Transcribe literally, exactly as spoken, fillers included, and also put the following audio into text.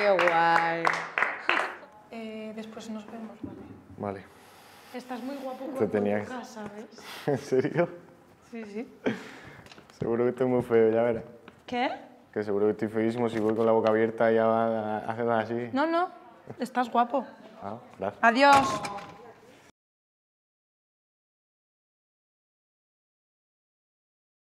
Qué guay. Eh, después nos vemos, ¿vale? Vale. Estás muy guapo Te por tenía tu casa, ¿ves? ¿En serio? Sí, sí. Seguro que estoy muy feo, ya verás. ¿Qué? Que seguro que estoy feísimo, si voy con la boca abierta ya va a hacer así. No, no, estás guapo. Ah, gracias. Adiós.